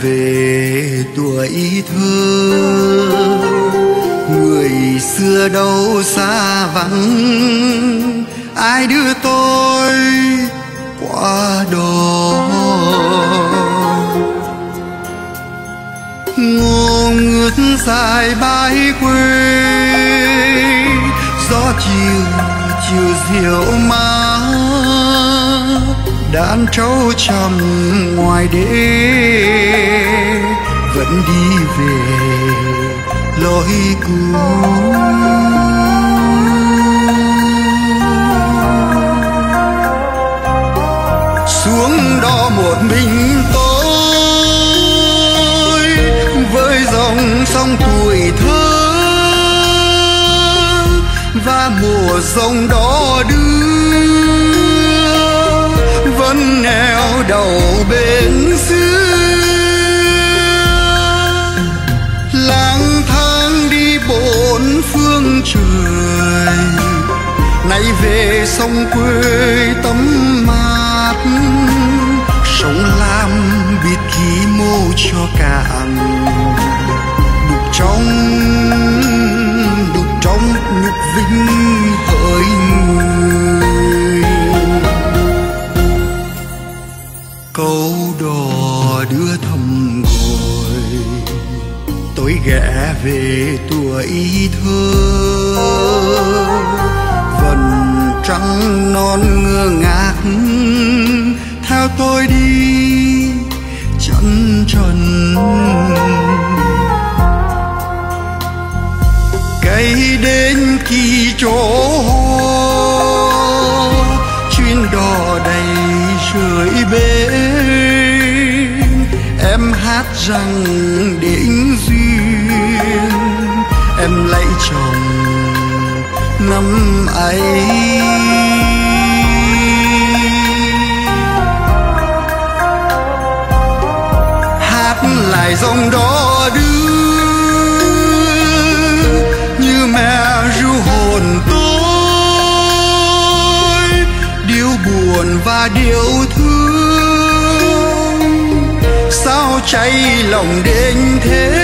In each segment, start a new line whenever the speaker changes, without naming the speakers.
về tuổi thơ, người xưa đâu xa vắng, ai đưa tôi qua đó. Ngô ngước dài bãi quê, gió chiều chiều diệu mát, đàn trâu trầm ngoài đê vẫn đi về lối cũ. Xuống đó một mình tôi với dòng sông tuổi thơ, và mùa rồng đỏ đưa vẫn neo đầu bên xưa. Lang thang đi bốn phương trời, nay về sông quê tắm mát, sông Lam biết khi mô cho cạn, đục trong nhục vinh hỡi người. Câu đò đưa thăm gọi, tôi ghé về tuổi thơ, vầng trăng non ngơ ngác theo tôi đi chân trần. Cây đến kỳ chỗ chuyến đò đầy rơi bến, em hát rằng đến duyên em lấy chồng năm ấy. Hát lại dòng đó đưa như mẹ ru hồn tôi, điều buồn và điều thương sao cháy lòng đến thế.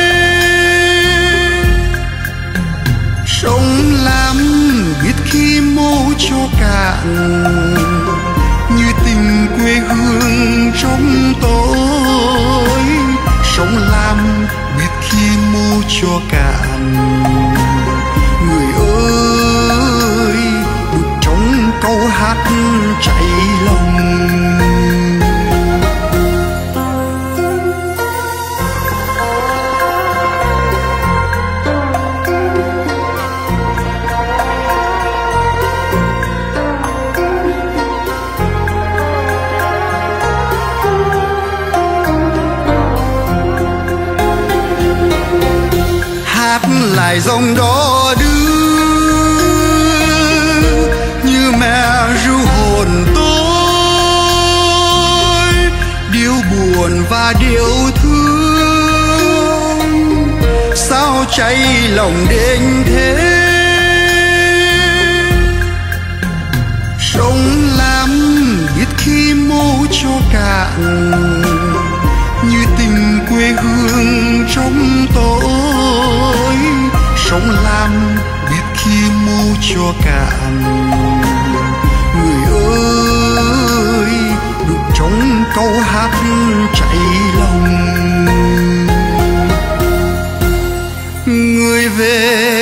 Sông Lam biết khi mô cho cạn, như tình quê hương trong tôi. Sông Lam biết khi mô cho cạn, người ơi đục trong câu hát cháy lòng. Hát lại dòng đó đưa như mẹ ru hồn tôi, điều buồn và điều thương sao cháy lòng đến thế. Sông Lam biết khi mô cho cạn, như tình quê hương trong tôi. Sông Lam biết khi mô cho cạn, người ơi đục trong câu hát cháy lòng. Người về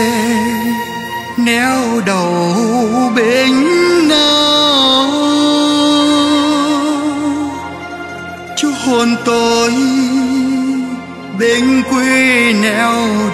neo đầu bên nào, chú hồn tôi bên quê neo